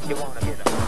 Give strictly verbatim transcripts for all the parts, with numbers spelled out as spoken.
You wanna get up?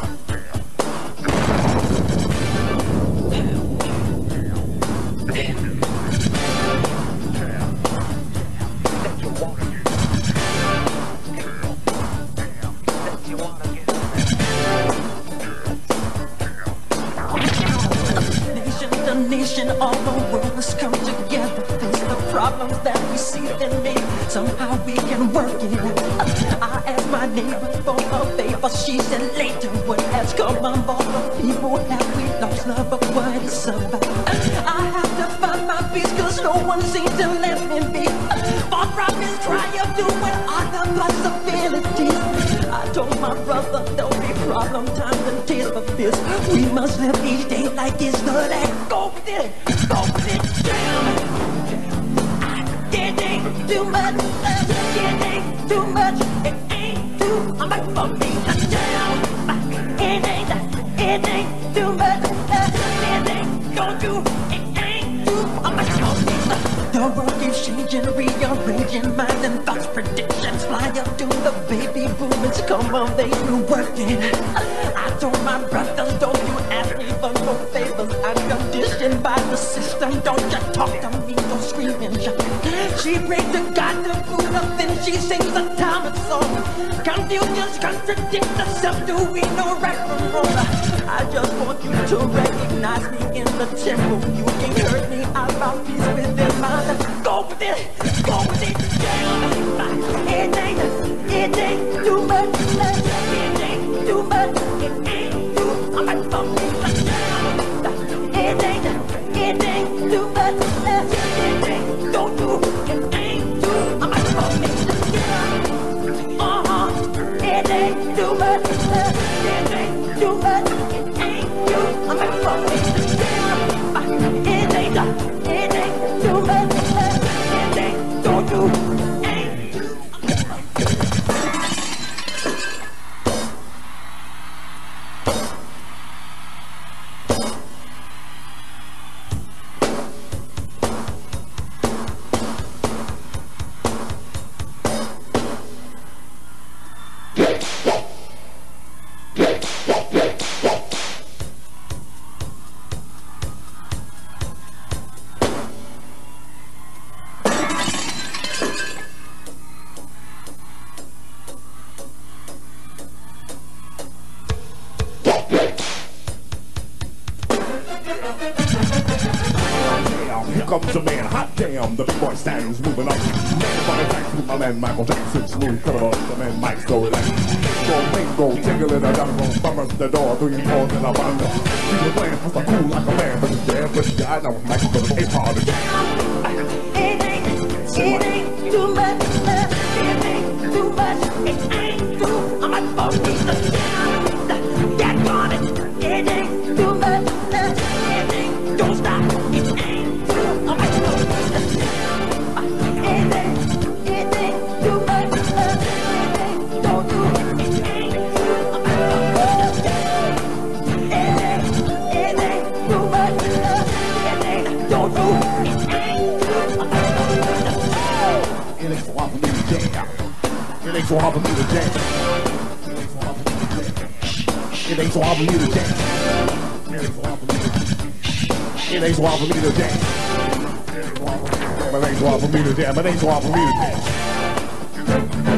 Nation, all the world has come together, face the problems that we see in me. Somehow we can work it out. I asked my neighbor for a favor. She said later what has come on board the people. Have we lost love, but what it's about? I have to find my peace, cause no one seems to let me be. Far from this cry of doing all the possibilities. I told my brother there'll be problem times and tears for this. We must live each day like it's the last. Go with it, go with it, damn. It ain't too much, it ain't too much, it ain't too much for me. Damn, it ain't, it ain't too much, it ain't gonna do, it ain't too much for me. The world keeps changing, rearranging minds and thoughts, predictions fly up to the baby boomers. Come on, they do working. I told my brothers, don't you ask me for no favors. I'm conditioned by the system. Don't you talk to me, don't scream and shout. She prayed to God to food up, then she sings a Thomas song. Confusions contradict herself. Do we know right from wrong? I just want you to recognize me in the temple. You can't hurt me. I found peace within my life. Go with it, go with it. Damn, it ain't, it ain't too much. It ain't too much. It ain't too much for me. It ain't, it ain't too much. It ain't, don't do. It ain't too much for me. Uh huh. It ain't too much. It ain't too much. It ain't too much for me. It ain't, it ain't too much. It ain't, don't do. Comes a man, hot damn, the big boy stands moving up. Man, back with my man Michael Jackson, smooth criminal, the man Mike so relaxed. Bingo, bingo, tingle in a jungle, bummers the door, three fours in a bundle. He was playing for some cool like a man, but he's dead, but I know Michael gonna hit hard again. It ain't, it ain't too much, it ain't too much, it ain't too much for me. Get on it, it ain't too much, it ain't, don't stop, it ain't. It ain't so hard for me to jam. It ain't so hard for me to jam. It ain't so hard for me to jam. It ain't so hard for me to jam. It ain't so hard for me to jam. It ain't so hard for me to jam.